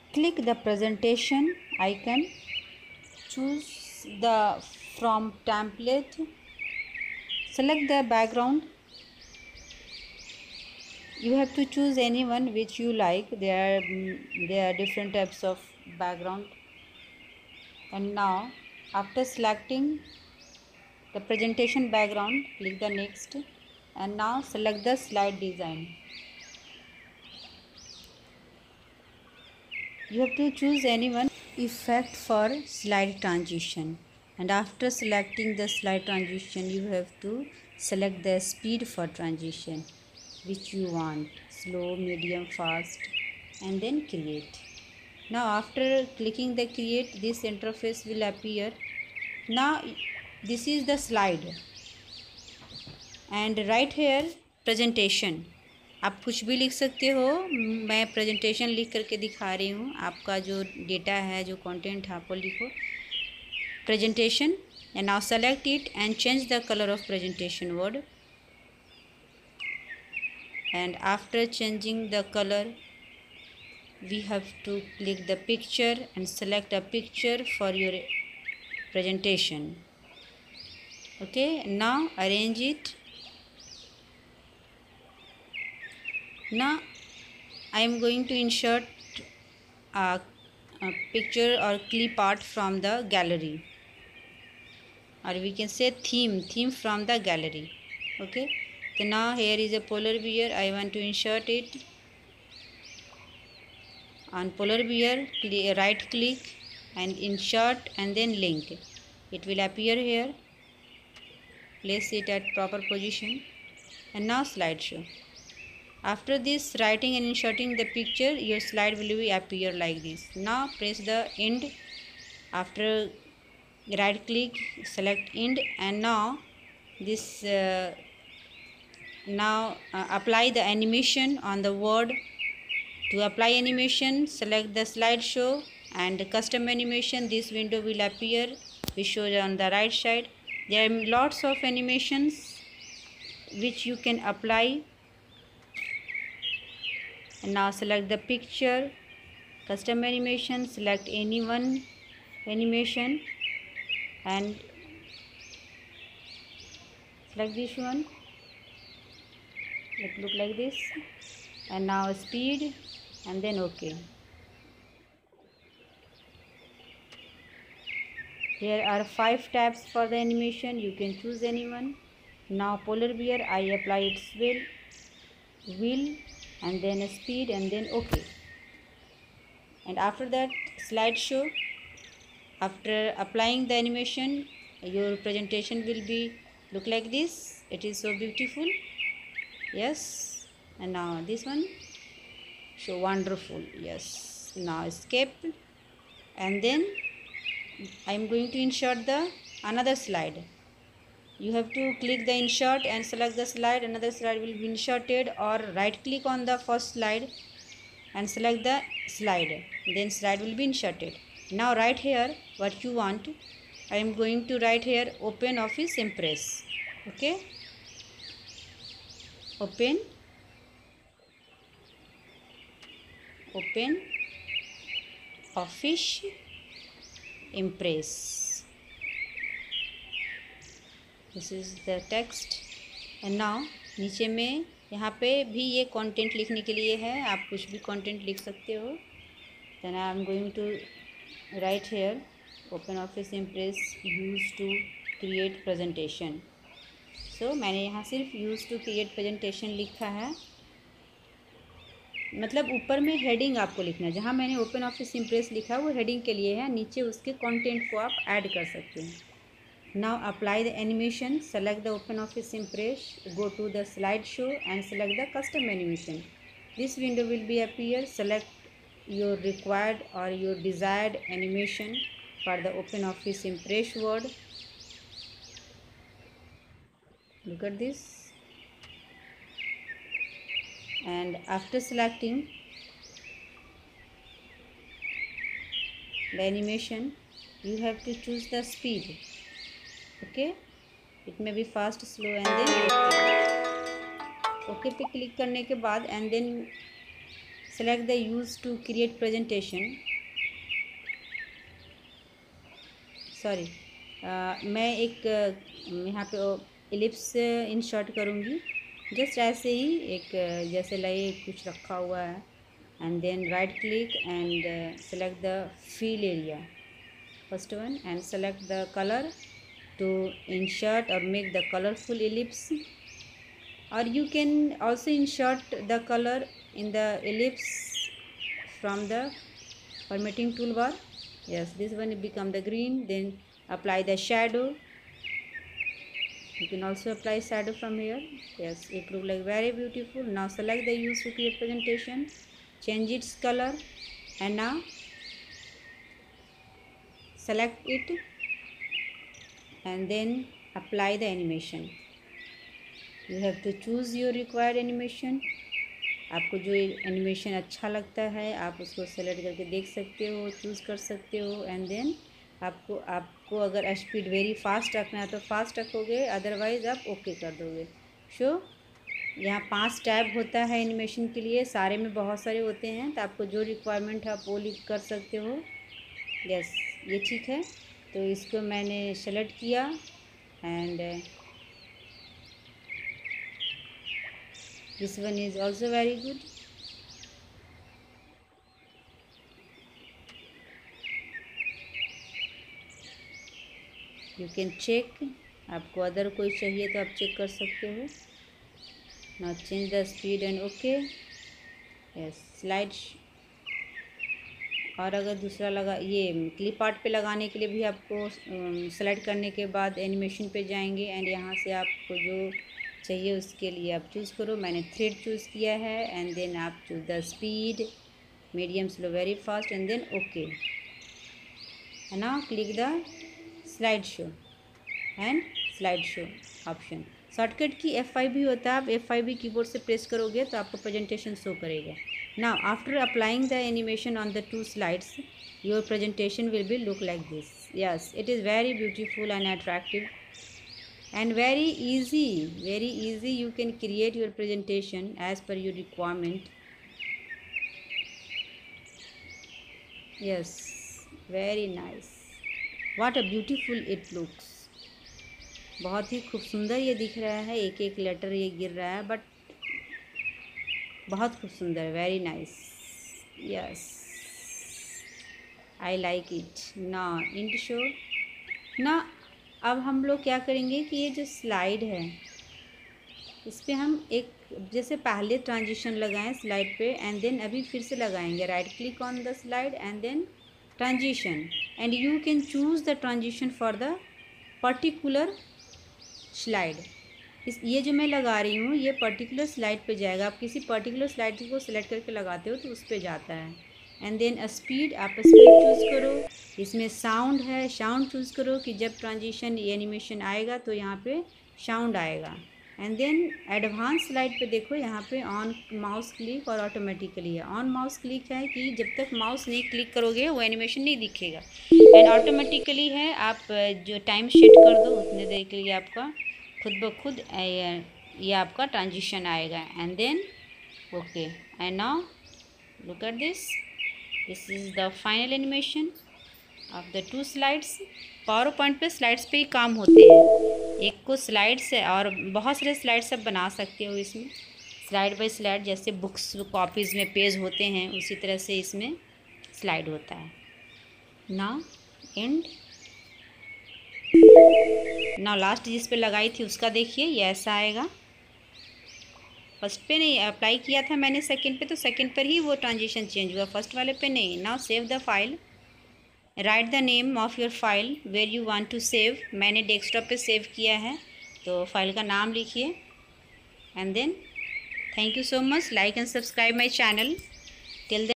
Click the presentation icon, choose the from template, select the background. You have to choose any one which you like. There are different types of background. And now after selecting the presentation background, click the next, and now select the slide design. You have to choose any one effect for slide transition, and after selecting the slide transition you have to select the speed for transition which you want, slow, medium, fast, and then create. Now after clicking the create, this interface will appear. Now this is the slide, and right here presentation. आप कुछ भी लिख सकते हो, मैं presentation लिख करके दिखा रही हूँ। आपका जो डेटा है, जो कंटेंट है, आपको लिखो presentation, and now select it and change the color of presentation word. And after changing the color, we have to click the picture and select a picture for your presentation. Okay, now arrange it. Now I am going to insert a picture or clip art from the gallery, or we can say theme from the gallery. Okay, so now here is a polar bear. I want to insert it. On polar bear, right click and insert and then link. It will appear here. Place it at proper position, and now slideshow. After this writing and inserting the picture, your slide will be appear like this. Now press the end. After right click, select end, and now this apply the animation on the word. To apply animation, select the slideshow and custom animation. This window will appear, which shows on the right side. There are lots of animations which you can apply. And now select the picture, custom animation, select any one animation and select this one. It look like this. And now speed, and then OK. Here are 5 tabs for the animation. You can choose any one. Now polar bear, I apply its wheel, and then speed, and then OK. And after that slideshow. After applying the animation, your presentation will be look like this. It is so beautiful. Yes. And now this one, so wonderful. Yes. Now escape, and then I am going to insert the another slide. You have to click the insert and select the slide. Another slide will be inserted, or right click on the first slide and select the slide. Then slide will be inserted. Now write here what you want. I am going to write here Open Office Impress. Okay. Open Office Impress. This is the text. And now नीचे में यहाँ पे भी ये content लिखने के लिए है, आप कुछ भी कंटेंट लिख सकते हो. Then I am going to write here Open Office Impress used to create presentation. So मैंने यहाँ सिर्फ यूज़ टू क्रिएट प्रेजेंटेशन लिखा है. मतलब ऊपर में हेडिंग आपको लिखना है. जहाँ मैंने ओपन ऑफिस इम्प्रेस लिखा है वो हेडिंग के लिए है, नीचे उसके कंटेंट को आप ऐड कर सकते हैं. Now apply the animation. Select the OpenOffice Impress, go to the slide show and select the custom animation. This window will be appear. Select your required or your desired animation for the OpenOffice Impress word. Look at this. And after selecting the animation, you have to choose the speed. Okay, it may be fast, slow, and then OK. OK पे click करने के बाद and then select the use to create presentation. Sorry, मैं एक यहाँ पे ellipse insert करूँगी, just ऐसे ही एक जैसे लगे कुछ रखा हुआ है, and then right click and select the fill area, first one, and select the color to insert or make the colorful ellipse, or you can also insert the color in the ellipse from the formatting toolbar. Yes, this one become the green. Then apply the shadow. You can also apply shadow from here. Yes, it look like very beautiful. Now select the use to create presentation, change its color, and now select it and then apply the animation. You have to choose your required animation. आपको जो animation अच्छा लगता है आप उसको select करके देख सकते हो, चूज़ कर सकते हो, एंड देन आपको अगर स्पीड वेरी फास्ट रखना है तो फास्ट रखोगे, अदरवाइज़ आप ओके कर दोगे। यहाँ 5 टैब होता है एनिमेशन के लिए, सारे में बहुत सारे होते हैं, तो आपको जो रिक्वायरमेंट है आप वो लिख कर सकते हो। यस, ये ठीक है, तो इसको मैंने सेलेक्ट किया and this one is also very good. You can check, आपको अदर कोई चाहिए तो आप चेक कर सकते हो। Now change the speed and okay. Yes, slide, और अगर दूसरा लगा ये क्लिप आर्ट पे लगाने के लिए भी आपको सेलेक्ट करने के बाद एनिमेशन पे जाएंगे एंड यहाँ से आपको जो चाहिए उसके लिए आप चूज़ करो। मैंने थ्रेड चूज़ किया है एंड देन आप choose the speed, medium, slow, very fast, and then okay, and now click the slide show and slide show option. Shortcut की F5 भी होता है, आप F5 भी कीबोर्ड से प्रेस करोगे तो आपको प्रेजेंटेशन शो करेगा। Now after applying the animation on the 2 slides your presentation will be look like this. Yes, it is very beautiful and attractive and very easy you can create your presentation as per your requirement. Yes, very nice, what a beautiful it looks. बहुत ही खूब सुंदर ये दिख रहा है, एक एक letter ये गिर रहा है, बट बहुत खूब सुंदर, very nice. Yes, I like it. ना इंट शो ना, अब हम लोग क्या करेंगे कि ये जो स्लाइड है इस पर हम एक जैसे पहले ट्रांजिशन लगाएं स्लाइड पे एंड देन अभी फिर से लगाएंगे, right click on the slide and then transition, and you can choose the transition for the particular slide. ये जो मैं लगा रही हूँ ये पर्टिकुलर स्लाइड पे जाएगा, आप किसी पर्टिकुलर स्लाइड को सिलेक्ट करके लगाते हो तो उस पर जाता है। एंड देन स्पीड, आप स्पीड चूज़ करो, इसमें साउंड है, साउंड चूज़ करो कि जब ट्रांजिशन एनिमेशन आएगा तो यहाँ पे साउंड आएगा। एंड देन एडवांस स्लाइड पे देखो, यहाँ पे ऑन माउस क्लिक और ऑटोमेटिकली है। ऑन माउस क्लिक है कि जब तक माउस नहीं क्लिक करोगे वो एनिमेशन नहीं दिखेगा, एंड ऑटोमेटिकली है आप जो टाइम सेट कर दो उतने देर के लिए आपका खुद ब खुद ये आपका ट्रांजिशन आएगा। And then okay, and now look at this, this is the final animation of the 2 slides. PowerPoint पे स्लाइड्स पे ही काम होते हैं, एक को स्लाइड्स है और बहुत सारे स्लाइड्स आप बना सकते हो इसमें, स्लाइड बाय स्लाइड, जैसे बुक्स कॉपीज़ में पेज होते हैं उसी तरह से इसमें स्लाइड होता है। नाउ एंड, नाउ लास्ट जिस पे लगाई थी उसका देखिए ये ऐसा आएगा। फर्स्ट पे नहीं अप्लाई किया था मैंने, सेकंड पे, तो सेकंड पर ही वो ट्रांजिशन चेंज हुआ, फर्स्ट वाले पे नहीं। Now save the file, write the name of your file where you want to save. मैंने डेस्कटॉप पे सेव किया है तो फाइल का नाम लिखिए, and then thank you so much, like and subscribe my channel. Till